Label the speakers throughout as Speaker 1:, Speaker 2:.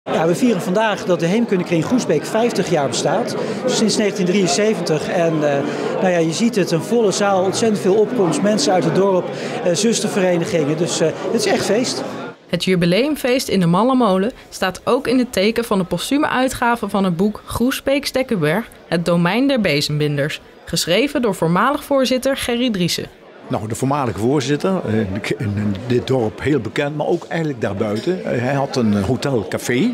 Speaker 1: Ja, we vieren vandaag dat de Heemkundekring Groesbeek 50 jaar bestaat. Sinds 1973. En nou ja, je ziet het, een volle zaal, ontzettend veel opkomst, mensen uit het dorp, zusterverenigingen. Dus het is echt feest.
Speaker 2: Het jubileumfeest in de Malle Molen staat ook in het teken van de postume uitgave van het boek Groesbeek-Stekkenberg, het domein der bezembinders. Geschreven door voormalig voorzitter Gerry Driessen.
Speaker 3: Nou, de voormalige voorzitter, in dit dorp heel bekend, maar ook eigenlijk daarbuiten. Hij had een hotel-café.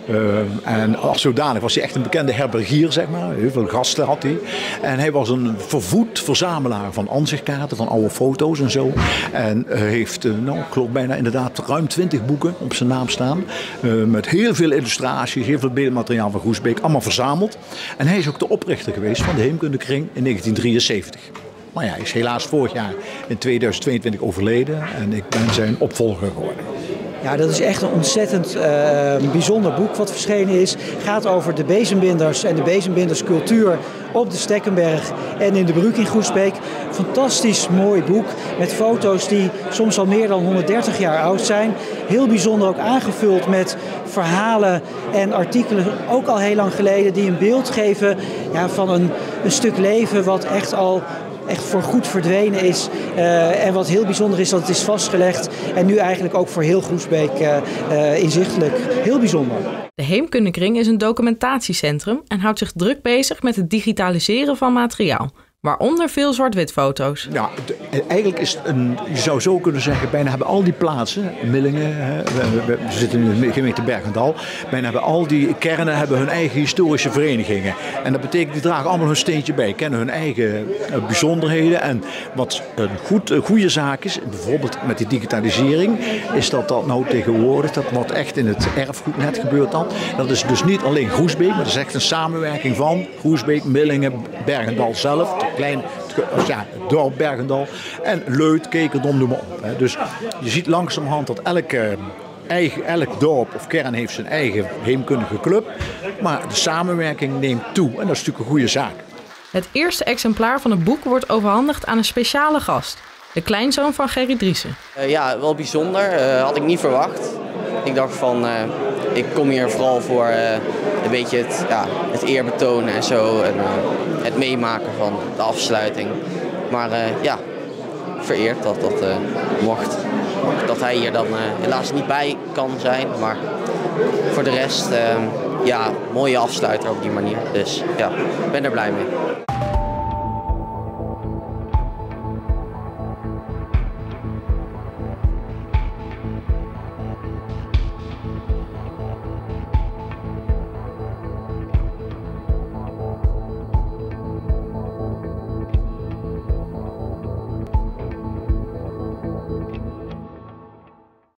Speaker 3: En als zodanig was hij echt een bekende herbergier, zeg maar. Heel veel gasten had hij. En hij was een vervoed verzamelaar van ansichtkaarten, van oude foto's en zo. En heeft, nou, ik geloof bijna inderdaad ruim 20 boeken op zijn naam staan. Met heel veel illustraties, heel veel beeldmateriaal van Groesbeek, allemaal verzameld. En hij is ook de oprichter geweest van de Heemkundekring in 1973. Maar ja, hij is helaas vorig jaar in 2022 overleden en ik ben zijn opvolger geworden.
Speaker 1: Ja, dat is echt een ontzettend bijzonder boek wat verschenen is. Het gaat over de bezembinders en de bezembinderscultuur op de Stekkenberg en in de Bruuk in Groesbeek. Fantastisch mooi boek met foto's die soms al meer dan 130 jaar oud zijn. Heel bijzonder ook aangevuld met verhalen en artikelen, ook al heel lang geleden, die een beeld geven van een stuk leven wat echt voor goed verdwenen is. En wat heel bijzonder is dat het is vastgelegd. En nu eigenlijk ook voor heel Groesbeek inzichtelijk. Heel bijzonder.
Speaker 2: De Heemkundekring is een documentatiecentrum en houdt zich druk bezig met het digitaliseren van materiaal. Waaronder veel zwart-wit foto's.
Speaker 3: Ja, eigenlijk is je zou zo kunnen zeggen, bijna hebben al die plaatsen, Millingen, we zitten in de gemeente Bergendal, bijna hebben al die kernen hebben hun eigen historische verenigingen. En dat betekent, die dragen allemaal hun steentje bij, kennen hun eigen bijzonderheden. En wat een goede zaak is, bijvoorbeeld met die digitalisering, is dat nou tegenwoordig, dat wat echt in het erfgoednet gebeurt dan. Dat is dus niet alleen Groesbeek, maar dat is echt een samenwerking van Groesbeek, Millingen, Bergendal zelf. Klein, het dorp Bergendal en Leuth, Kekerdom, noem maar op. Dus je ziet langzamerhand dat elk dorp of kern heeft zijn eigen heemkundige club. Maar de samenwerking neemt toe en dat is natuurlijk een goede zaak.
Speaker 2: Het eerste exemplaar van het boek wordt overhandigd aan een speciale gast. De kleinzoon van Gerry Driessen.
Speaker 4: Ja, wel bijzonder. Had ik niet verwacht. Ik dacht van, ik kom hier vooral voor een beetje het eerbetonen en zo. En het meemaken van de afsluiting. Maar vereerd dat dat mocht. Dat hij hier dan helaas niet bij kan zijn. Maar voor de rest, mooie afsluiter op die manier. Dus ja, ik ben er blij mee.